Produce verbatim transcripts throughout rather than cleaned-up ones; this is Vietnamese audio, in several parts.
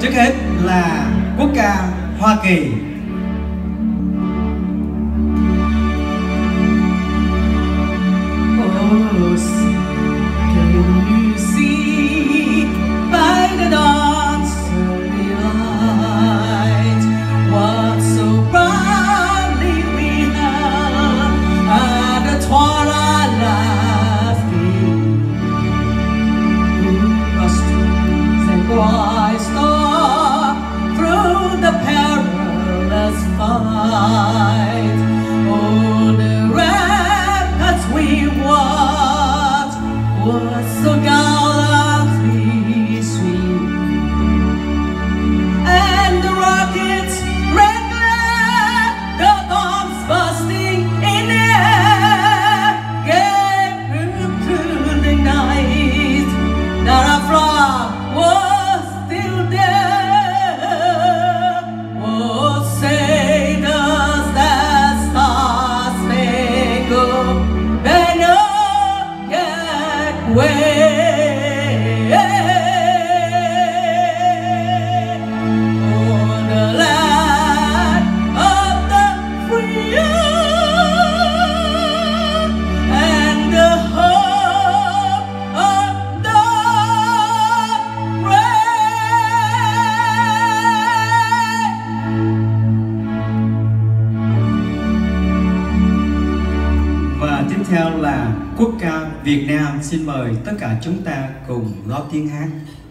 trước hết là quốc ca Hoa Kỳ. Theo là quốc ca Việt Nam. Xin mời tất cả chúng ta cùng góp tiếng hát.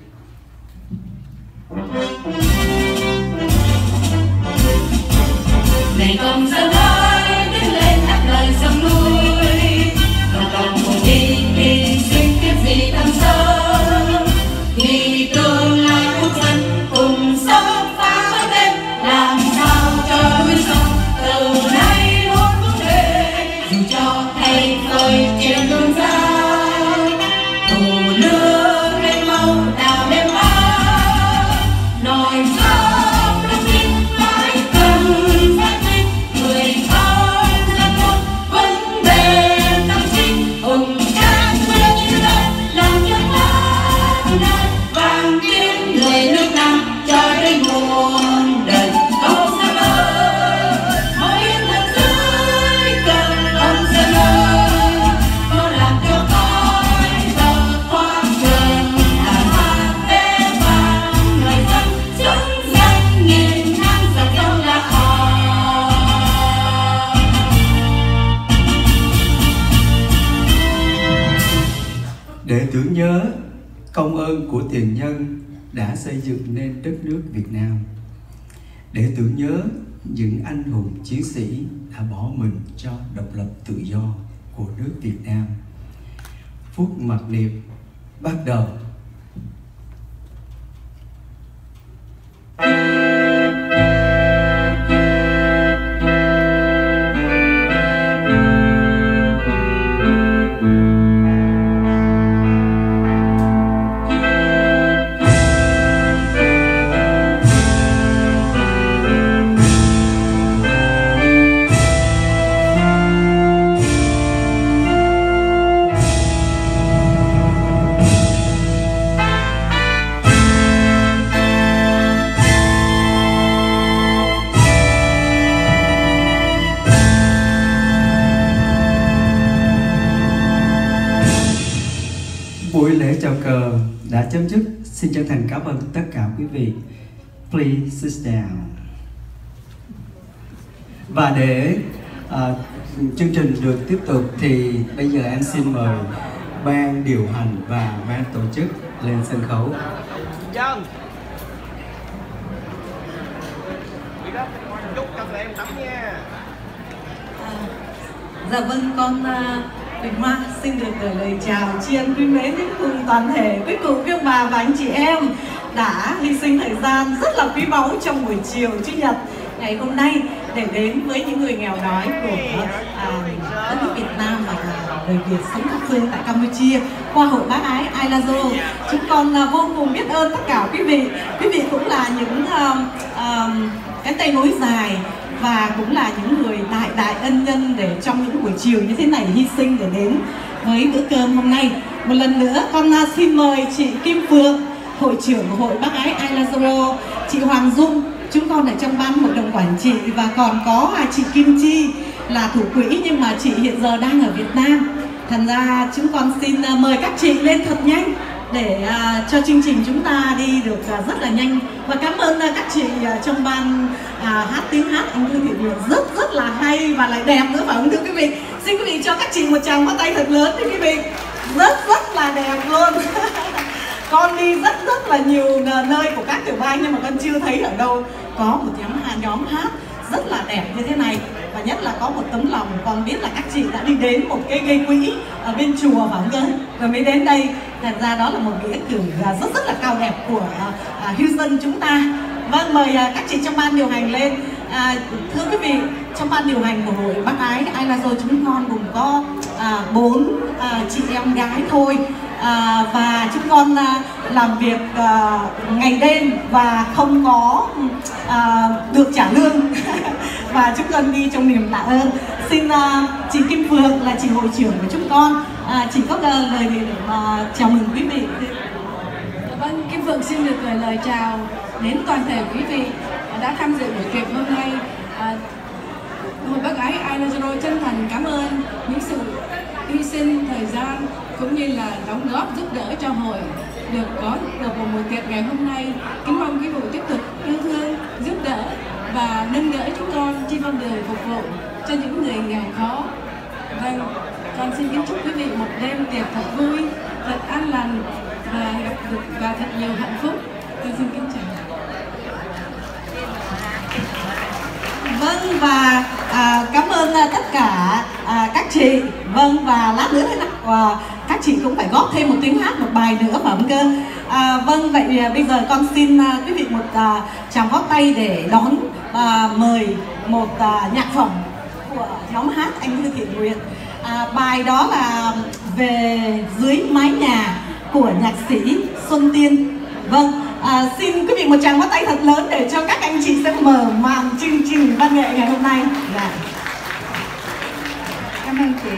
Này con dân ơi, đứng lên hát lời sông núi, cộng đồng cùng đi hy sinh kiếp gì thăng sớm, vì tương lai quốc dân cùng sống phá vỡ đêm, làm sao cho núi sông từ nay luôn vững bền, dù cho thay tôi trên đường dài, tù lương lên màu đào đêm áo, nồi sông lúc đi mãi cần phát huy, người con dân một vấn đề tâm trí, hùng tráng nguyên như đâu làm những lá đai vàng tiếng người nước Nam cho đến muôn đời. Câu dân ơi, mỗi lần dưới cần ông dân ơi, có làm cho cõi giờ khoác trường hàng hoa tế vàng người dân xứng danh nghìn năm dòng sông là họ. Để tưởng nhớ công ơn của tiền nhân đã xây dựng nên đất nước Việt Nam, để tưởng nhớ những anh hùng chiến sĩ đã bỏ mình cho độc lập tự do của nước Việt Nam, phút mặc niệm bắt đầu. Buổi lễ chào cờ đã chấm dứt. Xin chân thành cảm ơn tất cả quý vị. Please sit down. Và để uh, chương trình được tiếp tục thì bây giờ em xin mời ban điều hành và ban tổ chức lên sân khấu. Dân, chúc cho tụi em tắm nha. À, dạ vâng, con uh... Bình Hoa xin được gửi lời chào tri ân quý mến đến cùng toàn thể quý cụ, quý ông bà và anh chị em đã hy sinh thời gian rất là quý báu trong buổi chiều Chủ nhật ngày hôm nay để đến với những người nghèo đói của à, đất nước Việt Nam và người Việt sống khắp phương tại Campuchia qua hội bác ái Ailazo. Chúng con à, vô cùng biết ơn tất cả quý vị. Quý vị cũng là những à, à, cái tay nối dài và cũng là những người đại đại ân nhân để trong những buổi chiều như thế này hy sinh để đến với bữa cơm hôm nay. Một lần nữa con xin mời chị Kim Phượng hội trưởng của hội bác ái Ai Lazaro, chị Hoàng Dung, chúng con ở trong ban hội đồng quản trị, và còn có chị Kim Chi là thủ quỹ nhưng mà chị hiện giờ đang ở Việt Nam. Thành ra chúng con xin mời các chị lên thật nhanh để uh, cho chương trình chúng ta đi được uh, rất là nhanh. Và cảm ơn uh, các chị uh, trong ban uh, hát tiếng hát anh Thư Thị Nguyệt rất rất là hay và lại đẹp nữa, phải không thưa quý vị? Xin quý vị cho các chị một tràng pháo tay thật lớn thưa quý vị. Rất rất là đẹp luôn. Con đi rất rất là nhiều nơi của các tiểu bang nhưng mà con chưa thấy ở đâu có một nhóm, nhóm hát rất là đẹp như thế này. Và nhất là có một tấm lòng, con biết là các chị đã đi đến một cái gây quỹ ở bên chùa phải không cơ, rồi mới đến đây. Thành ra đó là một nghĩa cử rất rất là cao đẹp của uh, Houston chúng ta. Vâng, mời uh, các chị trong ban điều hành lên. À, thưa quý vị, trong ban điều hành của hội bác ái Ai Lazaro chúng con gồm có bốn à, à, chị em gái thôi, à, và chúng con à, làm việc à, ngày đêm và không có à, được trả lương và chúng con đi trong niềm tạ ơn. Xin à, chị Kim Phượng là chị hội trưởng của chúng con, à, chị có lời gì để mà chào mừng quý vị? Vâng, Kim Phượng xin được gửi lời chào đến toàn thể quý vị đã tham dự buổi tiệc hôm nay. À, hội bác ái Ai Lazaro chân thành cảm ơn những sự hy sinh thời gian cũng như là đóng góp giúp đỡ cho hội được có được một buổi tiệc ngày hôm nay. Kính mong quý vị tiếp tục yêu thương, giúp đỡ và nâng đỡ chúng con trên con đường phục vụ cho những người nghèo khó. Vâng, con xin kính chúc quý vị một đêm tiệc thật vui, thật an lành và và thật nhiều hạnh phúc. Tôi xin kính chào. Vâng, và à, cảm ơn à, tất cả à, các chị. Vâng, và lát nữa thế nào à, các chị cũng phải góp thêm một tiếng hát, một bài nữa phải không cơ? À, vâng, vậy à, bây giờ con xin à, quý vị một à, tràng pháo tay để đón à, mời một à, nhạc phẩm của nhóm hát Anh Thư Thị Nguyệt. À, bài đó là Về Dưới Mái Nhà của nhạc sĩ Xuân Tiên. Vâng. À, xin quý vị một tràng pháo tay thật lớn để cho các anh chị sẽ mở màn chương trình văn nghệ ngày hôm nay. Dạ. Cảm ơn chị.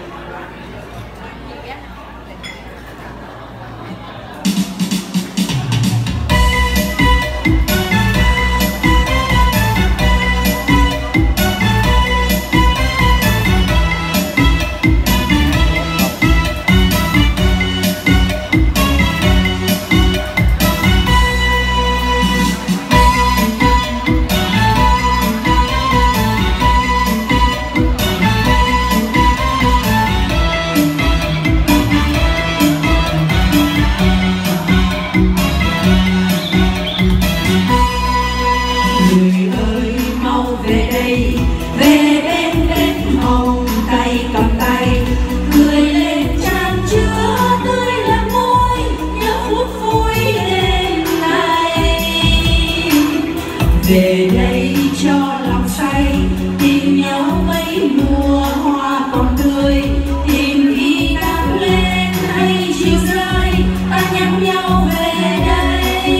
Về đây cho lòng say, tìm nhau mấy mùa hoa còn tươi, tìm khi nắng lên hay chiều rơi, ta nhắn nhau về đây.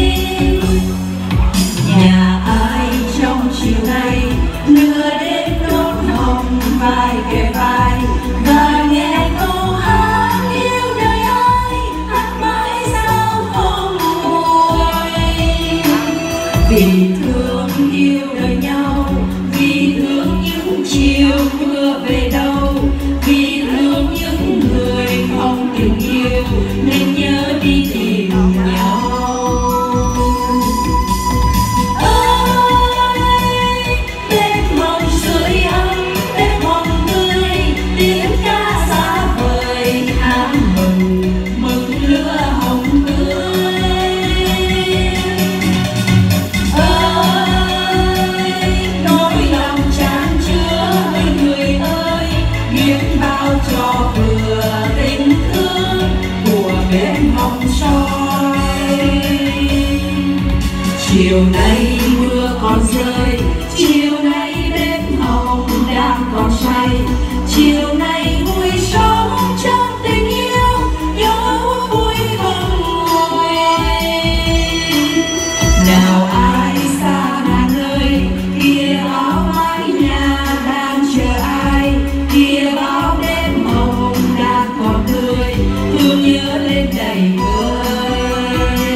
Nhà ai trong chiều nay, nửa đêm đốt hồng vai kề vai, và nghe câu hát yêu đời ai, hát mãi sao không nguôi. Vì thương yêu đời nhau, vì thương những chiều mưa về đâu, vì thương những người không tình yêu nên nhớ đi tìm nhau. Ơi đêm mộng sưởi ấm, đêm hồng tươi, tiếng ca xa vời hát mừng mừng lửa hồng tươi. Cho vừa tình thương của bên hồng soi. Chiều nay mưa còn rơi, chiều nay bên hồng đang còn say, chiều nay vui sống trong tình yêu, nhớ vui không nguôi. Nào ai xa ngàn nơi, kia áo mái nhà đang chờ ai, kia bao đêm hồng đang còn tươi, thương nhớ lên đầy vơi.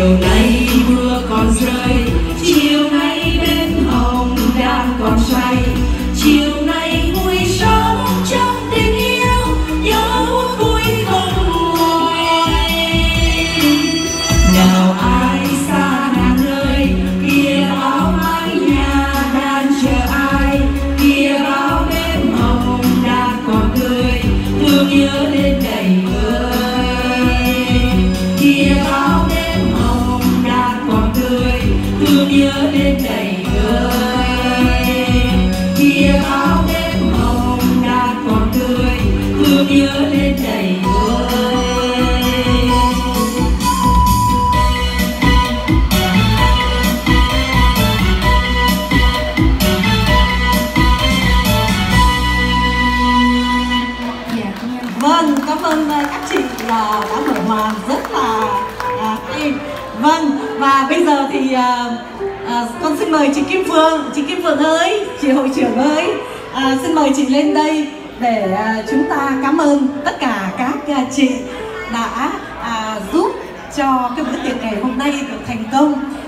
chiều nay mưa còn rơi, chiều nay đêm hồng đang còn say, chiều nay vui sống trong tình yêu nhớ vui không nguôi. Nào ai xa nàng ơi, kia bao mái nhà đang chờ ai, kia bao đêm hồng đang còn tươi, thương nhớ lên đầy vơi. Kia bao đêm hồng đang còn tươi, thương nhớ lên đầy vơi. Kia bao đêm hồng đang còn tươi, thương nhớ lên đầy vơi. Vâng, cảm ơn các chị là đã mở màn rất là à, hay. Vâng, và bây giờ thì à, à, con xin mời chị Kim Phượng. Chị Kim Phượng ơi, chị hội trưởng ơi, à, xin mời chị lên đây để à, chúng ta cảm ơn tất cả các à, chị đã à, giúp cho cái bữa tiệc ngày hôm nay được thành công.